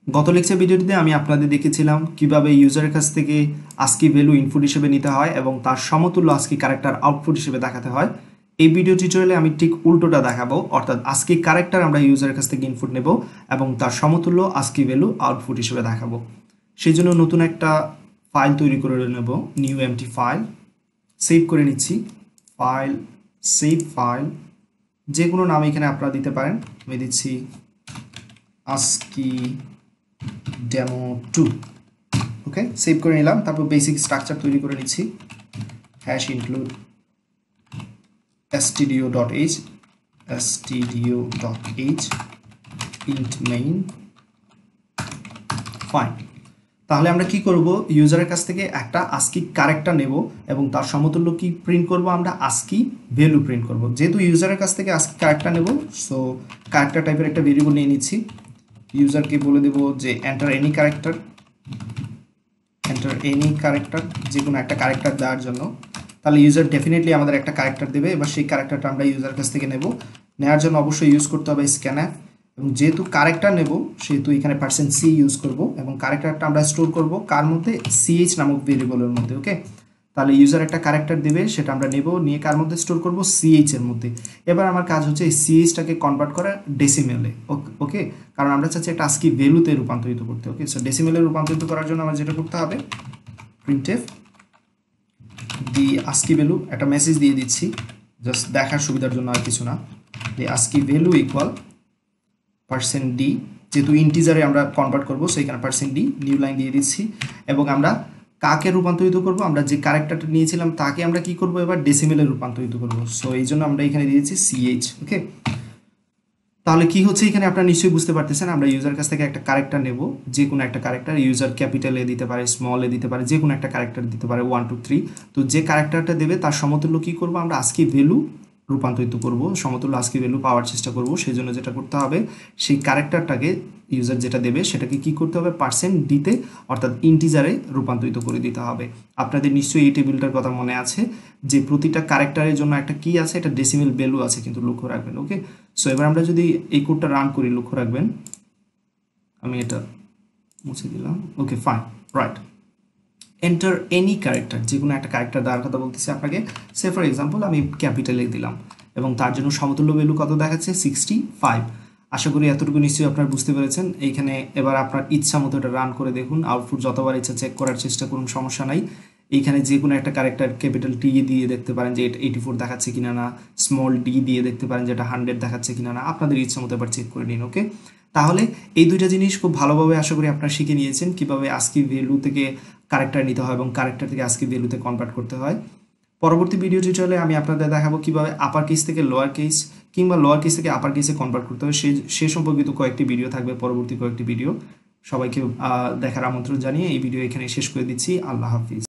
গত লেকচার ভিডিওটিতে আমি আপনাদের দেখিয়েছিলাম কিভাবে ইউজারের কাছ থেকে আস্কি ভ্যালু ইনপুট হিসেবে নিতে হয় এবং তার সমতুল্য আস্কি ক্যারেক্টার আউটপুট হিসেবে দেখাতে হয়। এই ভিডিও টিউটোরিয়ালে আমি ঠিক উল্টোটা দেখাবো, অর্থাৎ আস্কি ক্যারেক্টার আমরা ইউজারের কাছ থেকে ইনপুট নেব এবং তার সমতুল্য আস্কি ভ্যালু আউটপুট হিসেবে দেখাবো। সেই জন্য নতুন একটা ফাইল তৈরি করে নেব, নিউ এমটি ফাইল, সেভ করে নিচ্ছি। ফাইল, সেভ ফাইল, যে কোনো নাম এখানে আপনারা দিতে পারেন। আমি দিচ্ছি ASCII demo2। ওকে, সেভ করে নিলাম। তারপর বেসিক স্ট্রাকচার তৈরি করে নিচ্ছি। Hash include stdio.h int main fine. তাহলে আমরা কি করব, ইউজারের কাছ থেকে একটা আস্কি ক্যারেক্টার নেব এবং তার সমতুল্য কি প্রিন্ট করব, আমরা আস্কি ভ্যালু প্রিন্ট করব। যেহেতু ইউজারের কাছ থেকে আস্কি ক্যারেক্টার নেব, সো ক্যারেক্টার টাইপের একটা ভেরিয়েবল নিয়ে নিচ্ছি। ইউজারকে বলে দেব যে এন্টার এনি ক্যারেক্টার, যে কোনো একটা ক্যারেক্টার দেওয়ার জন্য। তাহলে ইউজার ডেফিনেটলি আমাদের একটা ক্যারেক্টার দেবে। এবার সেই ক্যারেক্টারটা আমরা ইউজার কাছ থেকে নেব। নেওয়ার জন্য অবশ্যই ইউজ করতে হবে স্ক্যানএফ, এবং যেহেতু ক্যারেক্টার নেব সেহেতু এখানে %c ইউজ করব এবং ক্যারেক্টারটা আমরা স্টোর করব কার মধ্যে, ch নামক ভেরিয়েবলের মধ্যে। ওকে, তাহলে ইউজার একটা ক্যারেক্টার দেবে, সেটা আমরা নেব, নিয়ে কার মধ্যে স্টোর করব, ch এর মধ্যে। এবার আমার কাজ হচ্ছে এই chটাকে কনভার্ট করা ডেসিমেলে। ওকে, কারণ আমরা চাচ্ছি একটা আস্কি ভ্যালুতে রূপান্তরিত করতে। ওকে, সো ডেসিমেলে রূপান্তরিত করার জন্য আমার যেটা করতে হবে, printf দি আস্কি ভ্যালু, একটা মেসেজ দিয়ে দিচ্ছি জাস্ট দেখার সুবিধার জন্য, আর কিছু না। The ASCII value equal %d, যেহেতু ইন্টিজারে আমরা কনভার্ট করবো সেইখানে %d, নিউ লাইন দিয়ে দিচ্ছি। এবং আমরা কাকে রূপান্তরিত করব, আমরা যে ক্যারেক্টারটা নিয়েছিলাম তাকে আমরা কি করব, এবার ডেসিমেলে রূপান্তরিত করব। সো এই জন্য আমরা এখানে দিয়েছি ch। ওকে, তাহলে কি হচ্ছে এখানে আপনারা নিশ্চয়ই বুঝতে পারতেছেন, আমরা ইউজার কাছ থেকে একটা ক্যারেক্টার নেব, যে কোনো একটা ক্যারেক্টার, ইউজার ক্যাপিটাল এ দিতে পারে, স্মল এ দিতে পারে, যে কোনো একটা ক্যারেক্টার দিতে পারে 1 2 3। তো যে ক্যারেক্টারটা দেবে তার সমতুল্য কি করব, আমরা আস্কি ভ্যালু রূপান্তরিত করব, সমতুল্য আস্কি ভ্যালু পাওয়ার চেষ্টা করব। সেই জন্য যেটা করতে হবে, সেই ক্যারেক্টারটাকে ইউজার যেটা দেবে সেটাকে কি করতে হবে, %d তে অর্থাৎ ইন্টিজারে রূপান্তরিত করে দিতে হবে। আপনাদের নিশ্চয়ই এই টেবিলটার কথা মনে আছে যে প্রতিটা ক্যারেক্টারের জন্য একটা কি আছে, এটা ডেসিমেল ভ্যালু আছে, কিন্তু লক্ষ্য রাখবেন। ওকে, সো এবার আমরা যদি এই কোডটা রান করি, লক্ষ্য রাখবেন, আমি এটা মুছে দিলাম। Okay, fine, right. Enter any character, যে কোনো একটা ক্যারেক্টার দেওয়ার কথা বলতেছি আপনাকে। সে ফর এক্সাম্পল আমি ক্যাপিটালে দিলাম এবং তার জন্য সমতুল্য ভ্যালু কত দেখাচ্ছে, 65। আশা করি এতটুকু নিশ্চয়ই আপনারা বুঝতে পেরেছেন। এইখানে এবার আপনার ইচ্ছা মতো এটা রান করে দেখুন, আউটপুট যতবার ইচ্ছা চেক করার চেষ্টা করুন, সমস্যা নাই। এইখানে যে কোনো একটা ক্যারেক্টার ক্যাপিটাল টি দিয়ে দেখতে পারেন যে এটা 84 দেখাচ্ছে কিনা না, স্মল ডি দিয়ে দেখতে পারেন যে এটা 100 দেখাচ্ছে কিনা না, আপনাদের ইচ্ছা মতো এবার চেক করে নিন। ওকে, তাহলে এই দুইটা জিনিস খুব ভালোভাবে আশা করি আপনারা শিখে নিয়েছেন কিভাবে আস্কি ভ্যালু থেকে ক্যারেক্টার নিতে হয় এবং ক্যারেক্টার থেকে আস্কি ভ্যালুতে কনভার্ট করতে হয়। পরবর্তী ভিডিও টিউটোরিয়ালে আমি আপনাদের দেখাবো কিভাবে আপার কেস থেকে লোয়ার কেস কিংবা লোয়ার কেস থেকে আপার কেসে কনভার্ট করতে হবে। সে সম্পর্কিত কয়েকটি ভিডিও থাকবে, পরবর্তী কয়েকটি ভিডিও। সবাইকে দেখার আমন্ত্রণ জানিয়ে এই ভিডিও এখানে শেষ করে দিচ্ছি। আল্লাহ হাফিজ।